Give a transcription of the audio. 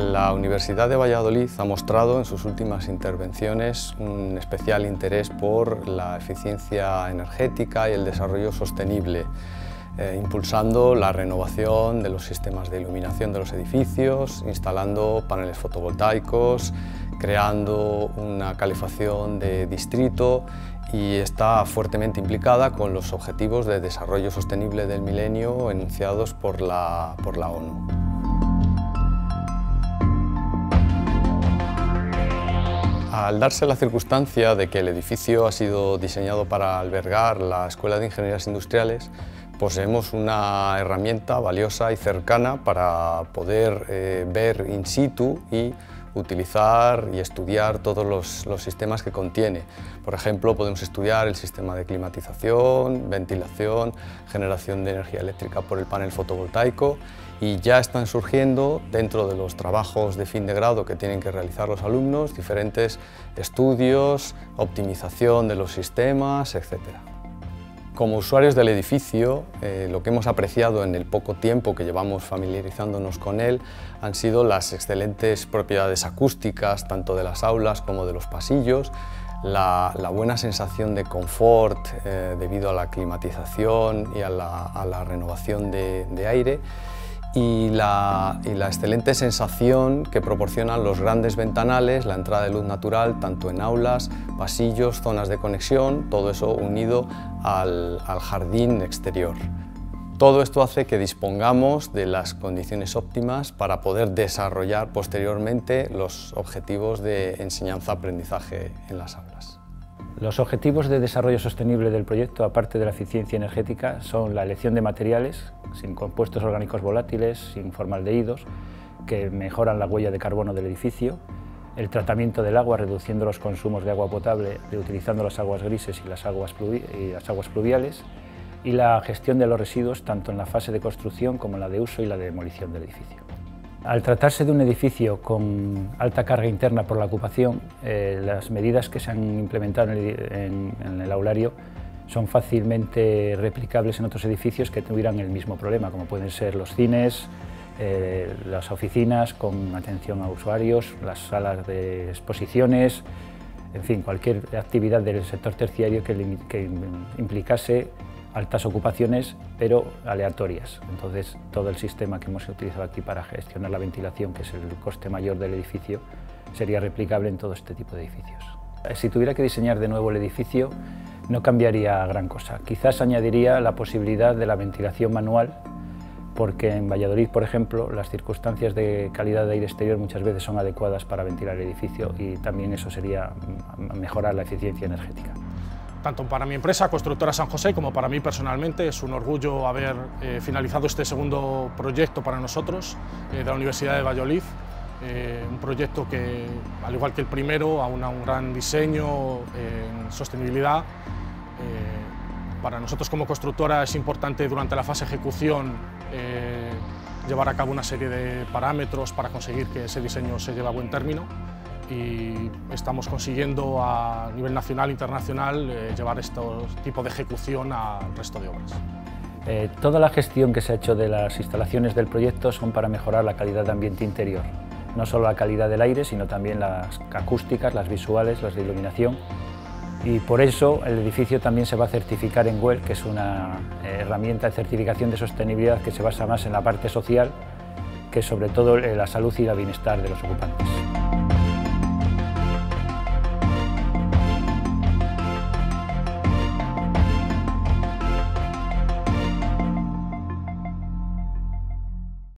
La Universidad de Valladolid ha mostrado en sus últimas intervenciones un especial interés por la eficiencia energética y el desarrollo sostenible, impulsando la renovación de los sistemas de iluminación de los edificios, instalando paneles fotovoltaicos, creando una calefacción de distrito y está fuertemente implicada con los objetivos de desarrollo sostenible del milenio enunciados por la ONU. Al darse la circunstancia de que el edificio ha sido diseñado para albergar la Escuela de Ingenierías Industriales, poseemos una herramienta valiosa y cercana para poder ver in situ y utilizar y estudiar todos los sistemas que contiene. Por ejemplo, podemos estudiar el sistema de climatización, ventilación, generación de energía eléctrica por el panel fotovoltaico, y ya están surgiendo dentro de los trabajos de fin de grado que tienen que realizar los alumnos diferentes estudios, optimización de los sistemas, etc. Como usuarios del edificio, lo que hemos apreciado en el poco tiempo que llevamos familiarizándonos con él han sido las excelentes propiedades acústicas, tanto de las aulas como de los pasillos, la buena sensación de confort debido a la climatización y a la renovación de aire, y la excelente sensación que proporcionan los grandes ventanales, la entrada de luz natural tanto en aulas, pasillos, zonas de conexión, todo eso unido al jardín exterior. Todo esto hace que dispongamos de las condiciones óptimas para poder desarrollar posteriormente los objetivos de enseñanza-aprendizaje en las aulas. Los objetivos de desarrollo sostenible del proyecto, aparte de la eficiencia energética, son la elección de materiales sin compuestos orgánicos volátiles, sin formaldehídos, que mejoran la huella de carbono del edificio, el tratamiento del agua, reduciendo los consumos de agua potable, reutilizando las aguas grises y las aguas pluviales, y la gestión de los residuos tanto en la fase de construcción como en la de uso y la de demolición del edificio. Al tratarse de un edificio con alta carga interna por la ocupación, las medidas que se han implementado en el aulario son fácilmente replicables en otros edificios que tuvieran el mismo problema, como pueden ser los cines, las oficinas con atención a usuarios, las salas de exposiciones, en fin, cualquier actividad del sector terciario que implicase altas ocupaciones, pero aleatorias. Entonces, todo el sistema que hemos utilizado aquí para gestionar la ventilación, que es el coste mayor del edificio, sería replicable en todo este tipo de edificios. Si tuviera que diseñar de nuevo el edificio, no cambiaría gran cosa. Quizás añadiría la posibilidad de la ventilación manual, porque en Valladolid, por ejemplo, las circunstancias de calidad de aire exterior muchas veces son adecuadas para ventilar el edificio, y también eso sería mejorar la eficiencia energética. Tanto para mi empresa, Constructora San José, como para mí personalmente, es un orgullo haber finalizado este segundo proyecto para nosotros de la Universidad de Valladolid. Un proyecto que, al igual que el primero, aúna un gran diseño en sostenibilidad. Para nosotros como constructora es importante durante la fase de ejecución llevar a cabo una serie de parámetros para conseguir que ese diseño se lleve a buen término, y estamos consiguiendo a nivel nacional e internacional llevar este tipo de ejecución al resto de obras. Toda la gestión que se ha hecho de las instalaciones del proyecto son para mejorar la calidad de ambiente interior, no solo la calidad del aire, sino también las acústicas, las visuales, las de iluminación, y por eso el edificio también se va a certificar en WELL, que es una herramienta de certificación de sostenibilidad que se basa más en la parte social que sobre todo en la salud y el bienestar de los ocupantes.